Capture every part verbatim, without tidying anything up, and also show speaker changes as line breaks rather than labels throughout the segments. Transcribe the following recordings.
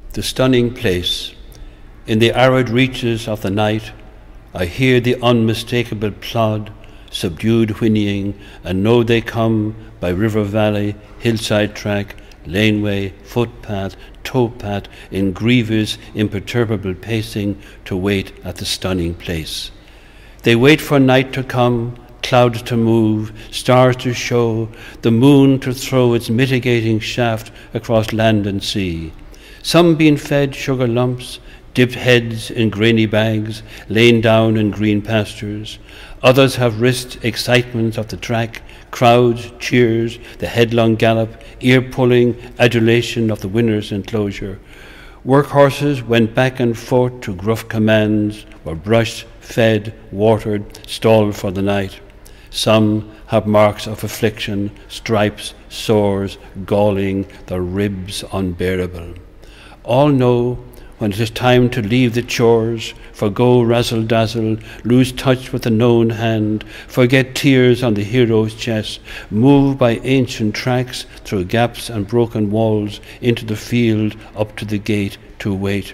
The stunning place. In the arid reaches of the night, I hear the unmistakable plod, subdued whinnying, and know they come by river valley, hillside track, laneway, footpath, towpath, in grievous, imperturbable pacing to wait at the stunning place. They wait for night to come, clouds to move, stars to show, the moon to throw its mitigating shaft across land and sea. Some being fed sugar lumps, dipped heads in grainy bags, lain down in green pastures. Others have risked excitements of the track, crowds, cheers, the headlong gallop, ear-pulling adulation of the winner's enclosure. Workhorses went back and forth to gruff commands, were brushed, fed, watered, stalled for the night. Some have marks of affliction, stripes, sores, galling, their ribs unbearable. All know when it is time to leave the chores, forgo razzle-dazzle, lose touch with the known hand, forget tears on the hero's chest, move by ancient tracks through gaps and broken walls into the field up to the gate to wait.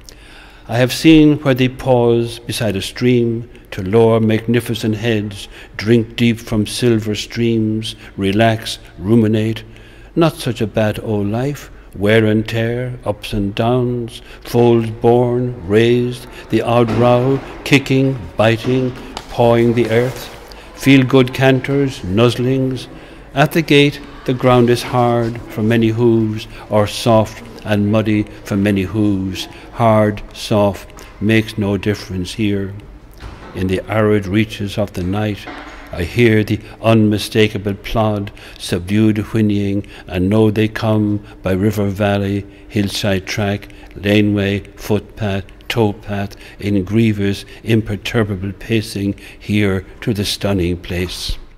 I have seen where they pause beside a stream to lower magnificent heads, drink deep from silver streams, relax, ruminate. Not such a bad old life. Wear and tear, ups and downs, foals born, raised, the odd row, kicking, biting, pawing the earth, feel-good canters, nuzzlings. At the gate, the ground is hard for many hooves, or soft and muddy for many hooves. Hard, soft, makes no difference here. In the arid reaches of the night, I hear the unmistakable plod, subdued whinnying, and know they come by river valley, hillside track, laneway, footpath, towpath, in grievous, imperturbable pacing here to the stunning place.